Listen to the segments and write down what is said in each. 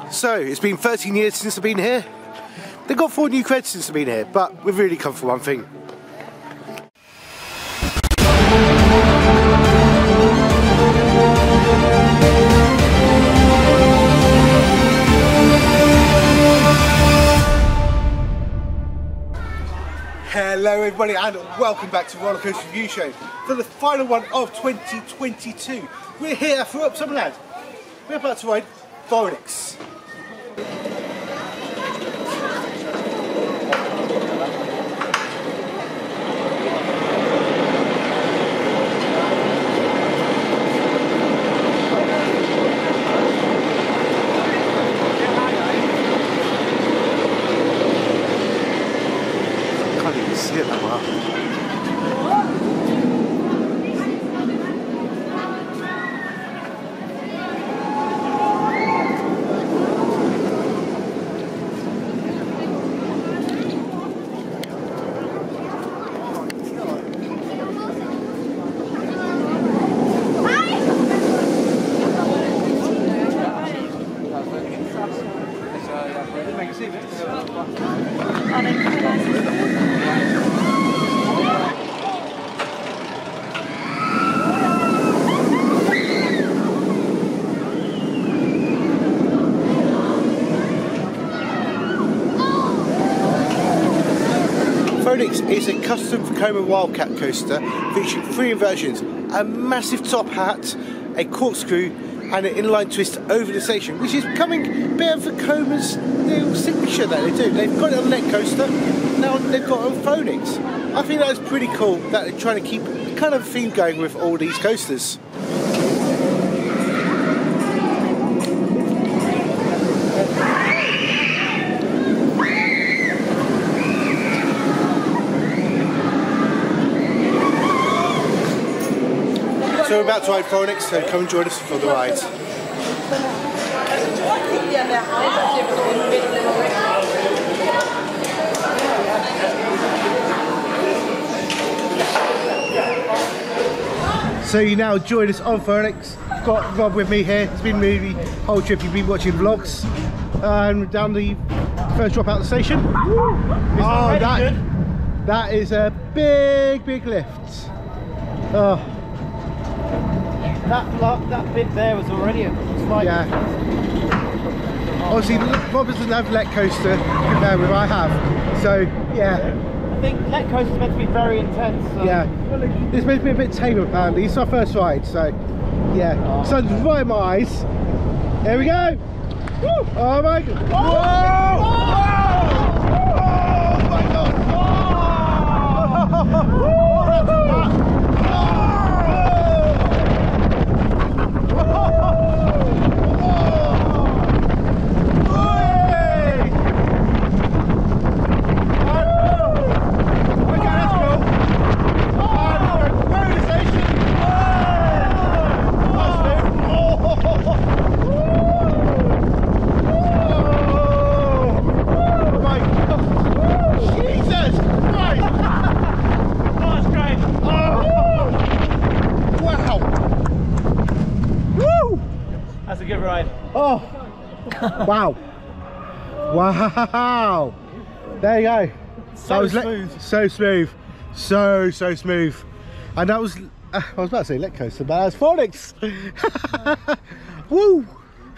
So, it's been 13 years since I've been here. They've got 4 new creds since I've been here, but we've really come for one thing. Hello everybody and welcome back to Roller Coaster Review Show for the final one of 2022. We're here at Fårup Sommerland. We're about to ride Fønix. Fønix is a custom Vekoma Wildcat coaster featuring 3 inversions, a massive top hat, a corkscrew and an inline twist over the station, which is becoming a bit of Vekoma's new signature that they do. They've got it on Lech Coaster, now they've got it on Fønix. I think that is pretty cool that they're trying to keep the kind of theme going with all these coasters. So we're about to ride Fønix, so come and join us for the ride. So you now join us on Fønix. Got Rob with me here. It's been me the whole trip. You've been watching vlogs. Down the first drop out of the station. Oh, that is a big lift. Oh. That bit there was already a slight... Yeah. Obviously, Rob doesn't have Lech Coaster compared with I have. So, yeah. I think Lech Coaster is meant to be very intense. So. Yeah. It's meant to be a bit tamer apparently. It's our first ride, so yeah. Oh. Sun's right in my eyes. Here we go. Woo. Oh my god. Whoa. Oh my god. That's a good ride. Oh, wow. Wow. There you go. So was smooth. So smooth. So smooth. And that was, I was about to say Lech Coaster, but that was Fønix. Woo.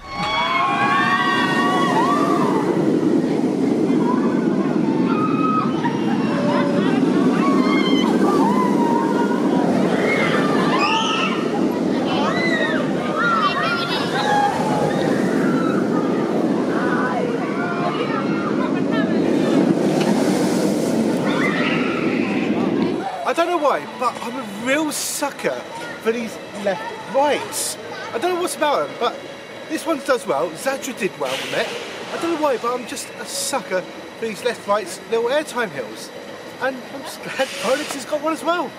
I don't know why, but I'm a real sucker for these left rights. I don't know what's about them, but this one does well. Zadra did well on it. I don't know why, but I'm just a sucker for these left rights little airtime hills. And I'm just glad Fønix has got one as well.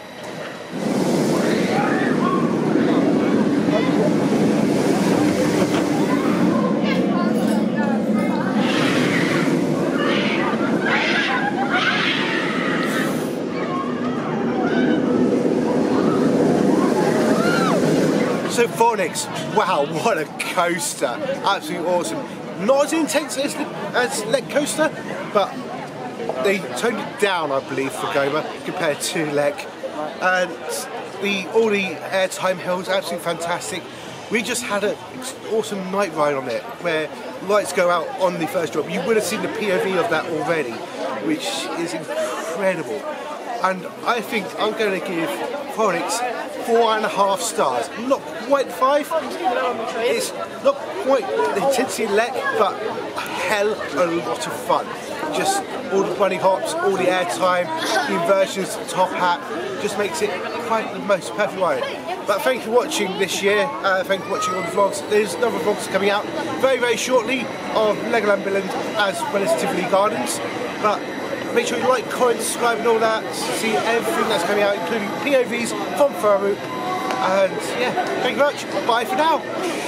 So Fønix, wow, what a coaster. Absolutely awesome. not as intense as Lech Coaster, but they toned it down, I believe, for Vekoma compared to Lech. And all the airtime hills, absolutely fantastic. We just had an awesome night ride on it, where lights go out on the first drop. You would have seen the POV of that already, which is incredible. And I think I'm going to give Fånix 4.5 stars. Not quite 5. It's not quite the intensity of Lech, but a hell of a lot of fun. Just all the bunny hops, all the airtime, the inversions, the top hat, just makes it quite the most perfect ride. But thank you for watching this year. Thank you for watching all the vlogs. There's another vlogs coming out very, very shortly of Legoland Billund as well as Tivoli Gardens. But make sure you like, comment, subscribe and all that to see everything that's coming out, including POVs from Fårup. And yeah, thank you very much. Bye for now.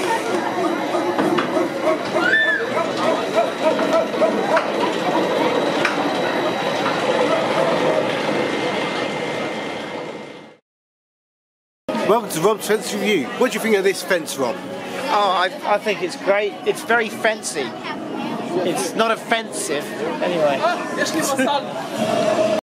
Welcome to Rob's Fence Review. What do you think of this fence, Rob? Oh, I think it's great. It's very fancy. It's not offensive. Anyway.